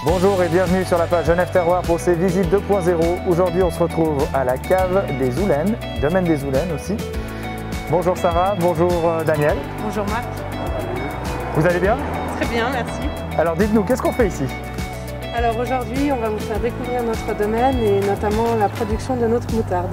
Bonjour et bienvenue sur la page Genève Terroir pour ces visites 2.0. Aujourd'hui on se retrouve à la cave des Oulaines, domaine des Oulaines aussi. Bonjour Sarah, bonjour Daniel. Bonjour Marc. Vous allez bien? Très bien, merci. Alors dites-nous, qu'est-ce qu'on fait ici? Alors aujourd'hui on va vous faire découvrir notre domaine et notamment la production de notre moutarde.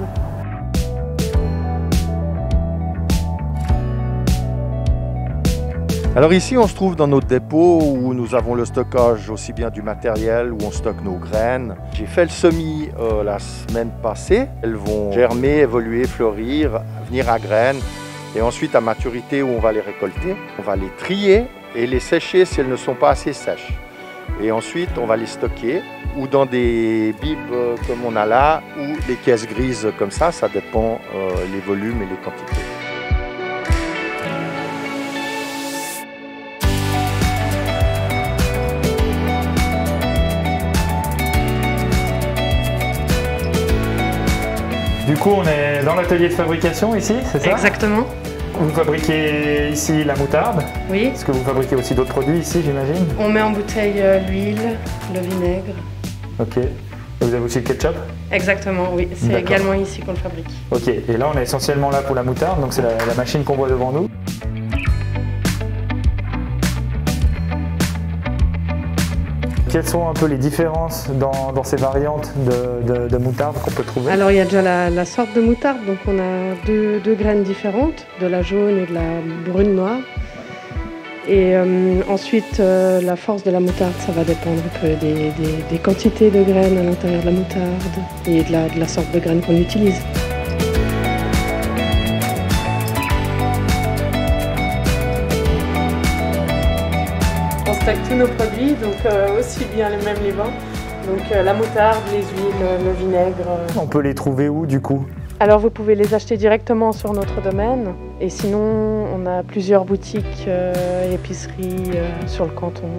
Alors ici, on se trouve dans notre dépôt où nous avons le stockage aussi bien du matériel, où on stocke nos graines. J'ai fait le semis la semaine passée. Elles vont germer, évoluer, fleurir, venir à graines. Et ensuite, à maturité, où on va les récolter. On va les trier et les sécher si elles ne sont pas assez sèches. Et ensuite, on va les stocker ou dans des bibes comme on a là, ou des caisses grises comme ça dépend les volumes et les quantités. Du coup on est dans l'atelier de fabrication ici, c'est ça? Exactement. Vous fabriquez ici la moutarde? Oui. Est-ce que vous fabriquez aussi d'autres produits ici, j'imagine? On met en bouteille l'huile, le vinaigre. Ok. Et vous avez aussi le ketchup? Exactement, oui. C'est également ici qu'on le fabrique. Ok. Et là on est essentiellement là pour la moutarde, donc c'est la machine qu'on voit devant nous. Quelles sont un peu les différences dans ces variantes de moutarde qu'on peut trouver? Alors il y a déjà la sorte de moutarde, donc on a deux graines différentes, de la jaune et de la brune noire. Et ensuite la force de la moutarde, ça va dépendre un peu des quantités de graines à l'intérieur de la moutarde et de la sorte de graines qu'on utilise. On stocke tous nos produits, donc aussi bien les vins, donc la moutarde, les huiles, le vinaigre. On peut les trouver où du coup? Alors vous pouvez les acheter directement sur notre domaine et sinon on a plusieurs boutiques et épiceries sur le canton.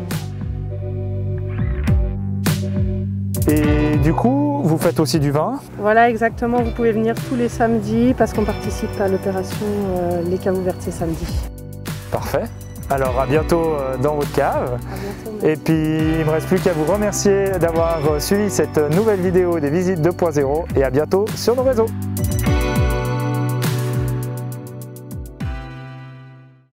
Et du coup, vous faites aussi du vin? Voilà, exactement, vous pouvez venir tous les samedis parce qu'on participe à l'opération Les Caves ouvertes ces samedis. Parfait. Alors à bientôt dans votre cave. À bientôt. Et puis il ne me reste plus qu'à vous remercier d'avoir suivi cette nouvelle vidéo des visites 2.0 et à bientôt sur nos réseaux.